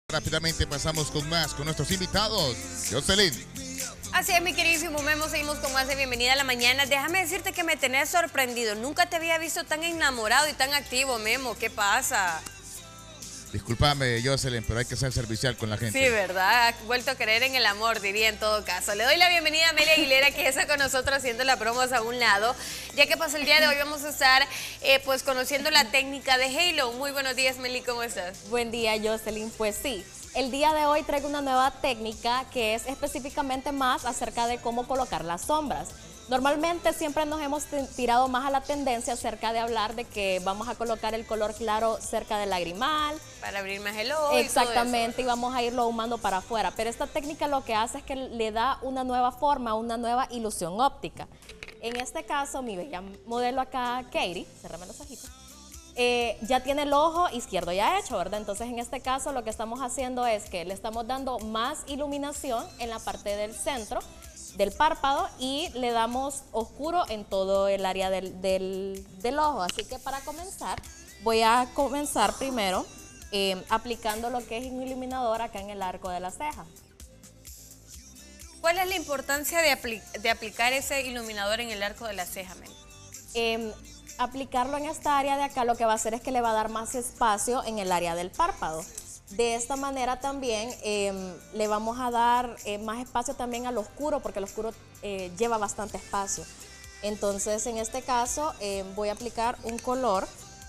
Rápidamente pasamos con más, con nuestros invitados. Jocelyn. Así es, mi queridísimo Memo, seguimos con más de Bienvenida a la Mañana. Déjame decirte que me tenés sorprendido. Nunca te había visto tan enamorado y tan activo, Memo. ¿Qué pasa? Discúlpame, Jocelyn, pero hay que ser servicial con la gente. Sí, ¿verdad? Ha vuelto a creer en el amor, diría en todo caso. Le doy la bienvenida a Amelia Aguilera, que está con nosotros haciendo las promos a un lado. Ya que pasa el día de hoy, vamos a estar pues conociendo la técnica de Halo. Muy buenos días, Meli, ¿cómo estás? Buen día, Jocelyn. Pues sí, el día de hoy traigo una nueva técnica que es específicamente más acerca de cómo colocar las sombras. Normalmente siempre nos hemos tirado más a la tendencia acerca de hablar de que vamos a colocar el color claro cerca del lagrimal. Para abrir más el ojo. Exactamente, y vamos a irlo ahumando para afuera. Pero esta técnica lo que hace es que le da una nueva forma, una nueva ilusión óptica. En este caso, mi bella modelo acá, Katie, cerrame los ojitos, ya tiene el ojo izquierdo ya hecho, ¿verdad? Entonces, en este caso, lo que estamos haciendo es que le estamos dando más iluminación en la parte del centro del párpado y le damos oscuro en todo el área del ojo. Así que para comenzar, voy a comenzar primero aplicando lo que es un iluminador acá en el arco de la ceja. ¿Cuál es la importancia de aplicar ese iluminador en el arco de la ceja, Meli? Aplicarlo en esta área de acá lo que va a hacer es que le va a dar más espacio en el área del párpado. De esta manera también le vamos a dar más espacio también al oscuro, porque el oscuro lleva bastante espacio. Entonces, en este caso, voy a aplicar un color,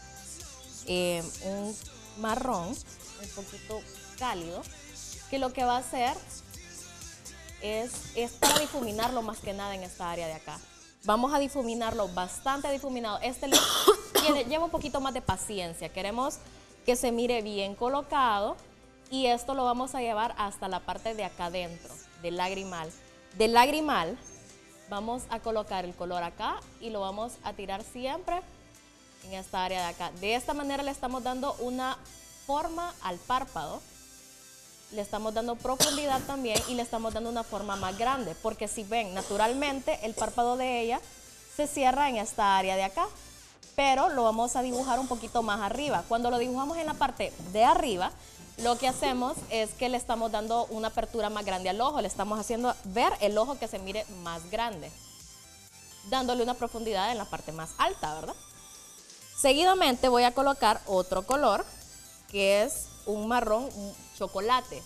un marrón, un poquito cálido, que lo que va a hacer es para difuminarlo más que nada en esta área de acá. Vamos a difuminarlo bastante difuminado. Este lleva un poquito más de paciencia. Queremos que se mire bien colocado y esto lo vamos a llevar hasta la parte de acá adentro, del lagrimal. Del lagrimal vamos a colocar el color acá y lo vamos a tirar siempre en esta área de acá. De esta manera le estamos dando una forma al párpado, le estamos dando profundidad también y le estamos dando una forma más grande, porque si ven, naturalmente el párpado de ella se cierra en esta área de acá, pero lo vamos a dibujar un poquito más arriba. Cuando lo dibujamos en la parte de arriba, lo que hacemos es que le estamos dando una apertura más grande al ojo, le estamos haciendo ver el ojo que se mire más grande, dándole una profundidad en la parte más alta, ¿verdad? Seguidamente voy a colocar otro color, que es un marrón chocolate,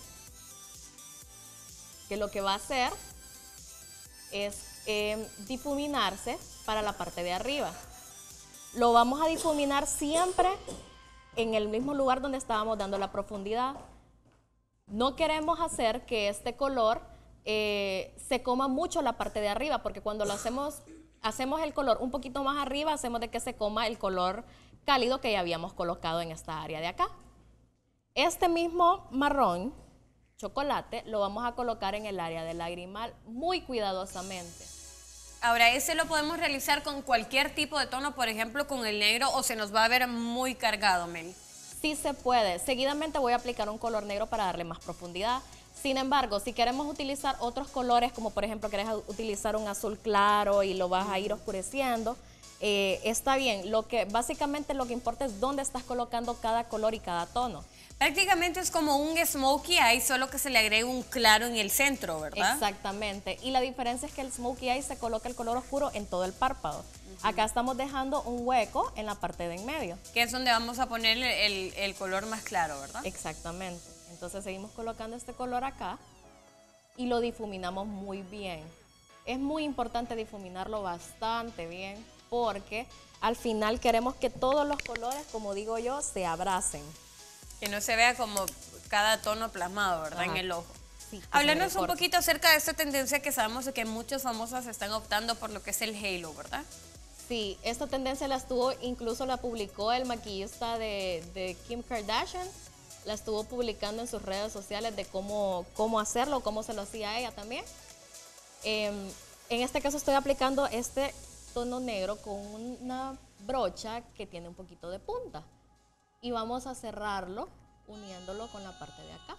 que lo que va a hacer es difuminarse para la parte de arriba. Lo vamos a difuminar siempre en el mismo lugar donde estábamos dando la profundidad. No queremos hacer que este color se coma mucho la parte de arriba, porque cuando lo hacemos el color un poquito más arriba, hacemos de que se coma el color cálido que ya habíamos colocado en esta área de acá. Este mismo marrón chocolate lo vamos a colocar en el área del lagrimal muy cuidadosamente. Ahora, ¿ese lo podemos realizar con cualquier tipo de tono, por ejemplo con el negro, o se nos va a ver muy cargado, Meli? Sí se puede. Seguidamente voy a aplicar un color negro para darle más profundidad. Sin embargo, si queremos utilizar otros colores, como por ejemplo querés utilizar un azul claro y lo vas a ir oscureciendo, está bien. Básicamente lo que importa es dónde estás colocando cada color y cada tono. Prácticamente es como un smokey eye, solo que se le agrega un claro en el centro, ¿verdad? Exactamente. Y la diferencia es que el smokey eye se coloca el color oscuro en todo el párpado. Acá estamos dejando un hueco en la parte de en medio. Que es donde vamos a poner el color más claro, ¿verdad? Exactamente. Entonces seguimos colocando este color acá y lo difuminamos muy bien. Es muy importante difuminarlo bastante bien, porque al final queremos que todos los colores, como digo yo, se abracen. Que no se vea como cada tono plasmado, ¿verdad? Ajá. En el ojo. Sí, Háblanos un poquito acerca de esta tendencia que sabemos de que muchas famosas están optando por lo que es el halo, ¿verdad? Sí, esta tendencia incluso la publicó el maquillista de Kim Kardashian, la estuvo publicando en sus redes sociales de cómo hacerlo, cómo se lo hacía a ella también. En este caso estoy aplicando este tono negro con una brocha que tiene un poquito de punta. Y vamos a cerrarlo uniéndolo con la parte de acá.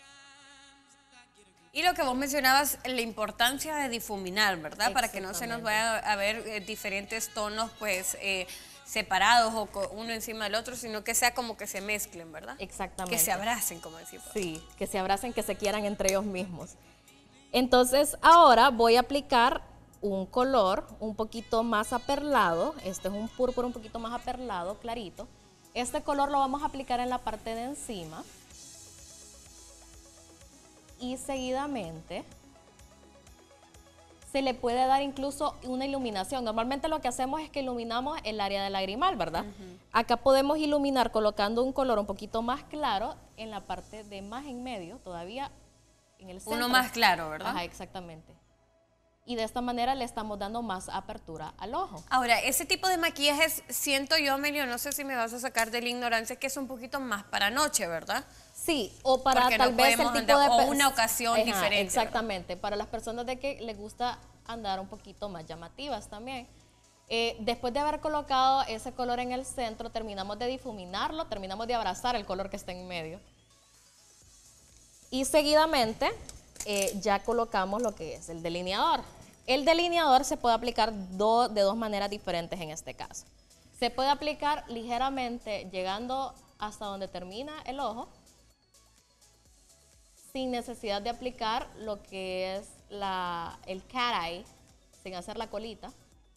Y lo que vos mencionabas, la importancia de difuminar, ¿verdad? Para que no se nos vaya a ver diferentes tonos, pues, separados o uno encima del otro, sino que sea como que se mezclen, ¿verdad? Exactamente. Que se abracen, como decimos. Sí, que se abracen, que se quieran entre ellos mismos. Entonces ahora voy a aplicar un color un poquito más aperlado. Este es un púrpura un poquito más aperlado, clarito. Este color lo vamos a aplicar en la parte de encima. Y seguidamente se le puede dar incluso una iluminación. Normalmente lo que hacemos es que iluminamos el área del lagrimal, ¿verdad? Acá podemos iluminar colocando un color un poquito más claro en la parte de más en medio, todavía en el centro. Uno más claro, ¿verdad? Ajá, exactamente. Y de esta manera le estamos dando más apertura al ojo. Ahora, ese tipo de maquillajes, siento yo, Amelio, no sé si me vas a sacar de la ignorancia, que es un poquito más para noche, ¿verdad? Sí, o para Porque tal no vez el podemos tipo de... andar- o una ocasión diferente, Exactamente, para las personas de que les gusta andar un poquito más llamativas también. Después de haber colocado ese color en el centro, terminamos de difuminarlo, terminamos de abrazar el color que está en medio. Y seguidamente ya colocamos lo que es el delineador. El delineador se puede aplicar de dos maneras diferentes en este caso. Se puede aplicar ligeramente llegando hasta donde termina el ojo, sin necesidad de aplicar lo que es el cat eye, sin hacer la colita.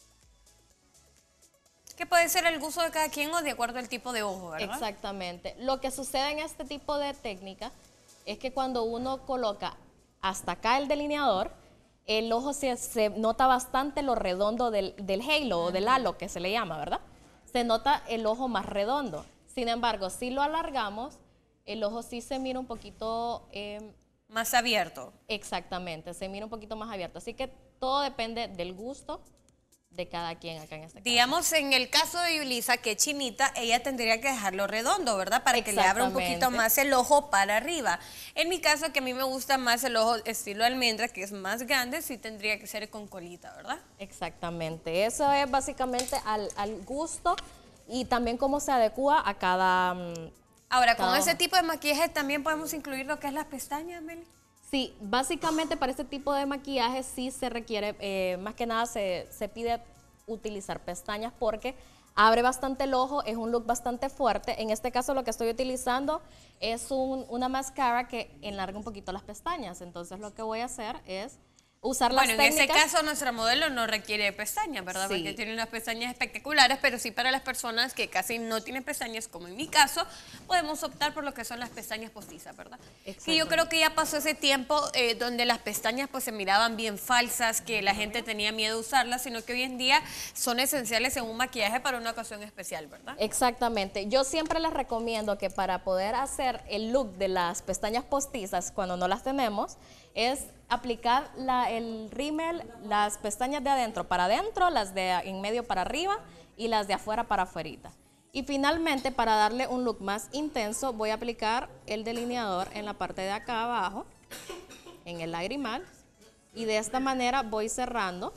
Que puede ser el gusto de cada quien o de acuerdo al tipo de ojo, ¿verdad? Exactamente. Lo que sucede en este tipo de técnica es que cuando uno coloca hasta acá el delineador, el ojo se nota bastante lo redondo del halo o del halo que se le llama, ¿verdad? Se nota el ojo más redondo. Sin embargo, si lo alargamos, el ojo sí se mira un poquito... más abierto. Exactamente, se mira un poquito más abierto. Así que todo depende del gusto de cada quien acá en este caso. Digamos, en el caso de Yulisa, que es chinita, ella tendría que dejarlo redondo, ¿verdad? Para que le abra un poquito más el ojo para arriba. En mi caso, que a mí me gusta más el ojo estilo almendra, que es más grande, sí tendría que ser con colita, ¿verdad? Exactamente, eso es básicamente al gusto y también cómo se adecua a cada... Ahora, cada con ese ojo. tipo de maquillaje también podemos incluir lo que es las pestañas, Meli. Sí, básicamente para este tipo de maquillaje sí se requiere, más que nada se pide utilizar pestañas porque abre bastante el ojo, es un look bastante fuerte. En este caso lo que estoy utilizando es una máscara que enlarga un poquito las pestañas. Entonces lo que voy a hacer es usar las técnicas. Bueno, en ese caso nuestra modelo no requiere pestañas, ¿verdad? Sí. Porque tiene unas pestañas espectaculares, pero sí para las personas que casi no tienen pestañas, como en mi caso, podemos optar por lo que son las pestañas postizas, ¿verdad? Que yo creo que ya pasó ese tiempo donde las pestañas pues se miraban bien falsas, que la gente tenía miedo de usarlas, sino que hoy en día son esenciales en un maquillaje para una ocasión especial, ¿verdad? Exactamente. Yo siempre les recomiendo que para poder hacer el look de las pestañas postizas cuando no las tenemos, es aplicar el rímel, las pestañas de adentro para adentro, las de en medio para arriba y las de afuera para afuerita. Y finalmente, para darle un look más intenso, voy a aplicar el delineador en la parte de acá abajo, en el lagrimal, y de esta manera voy cerrando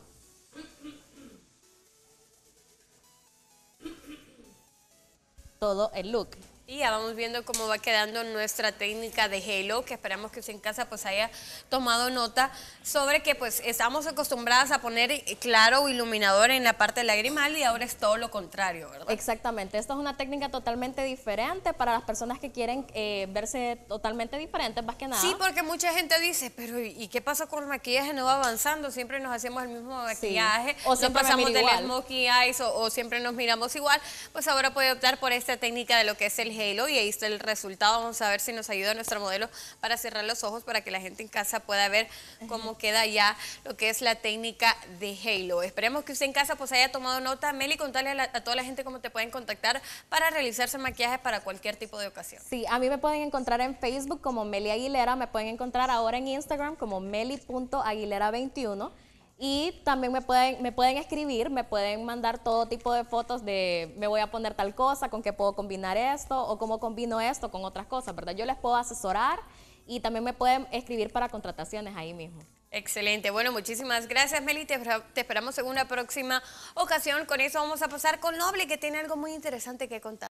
todo el look. Y ya vamos viendo cómo va quedando nuestra técnica de halo, que esperamos que usted en casa pues haya tomado nota sobre que pues estamos acostumbradas a poner claro iluminador en la parte lagrimal y ahora es todo lo contrario, ¿verdad? Exactamente, esta es una técnica totalmente diferente para las personas que quieren verse totalmente diferentes, más que nada. Sí, porque mucha gente dice, pero ¿y qué pasa con el maquillaje? No va avanzando, siempre nos hacemos el mismo maquillaje, Sí. O siempre no pasamos me miro del igual. smokey eyes o siempre nos miramos igual, pues ahora puede optar por esta técnica de lo que es el halo y ahí está el resultado. Vamos a ver si nos ayuda nuestra modelo para cerrar los ojos para que la gente en casa pueda ver cómo queda ya lo que es la técnica de halo. Esperemos que usted en casa pues haya tomado nota. Meli, contale a toda la gente cómo te pueden contactar para realizarse maquillaje para cualquier tipo de ocasión. Sí, a mí me pueden encontrar en Facebook como Meli Aguilera, me pueden encontrar ahora en Instagram como meli.aguilera21 y también me pueden escribir, me pueden mandar todo tipo de fotos de me voy a poner tal cosa, con qué puedo combinar esto o cómo combino esto con otras cosas, ¿verdad? Yo les puedo asesorar y también me pueden escribir para contrataciones ahí mismo. Excelente. Bueno, muchísimas gracias, Meli. Te esperamos en una próxima ocasión. Con eso vamos a pasar con Noble, que tiene algo muy interesante que contar.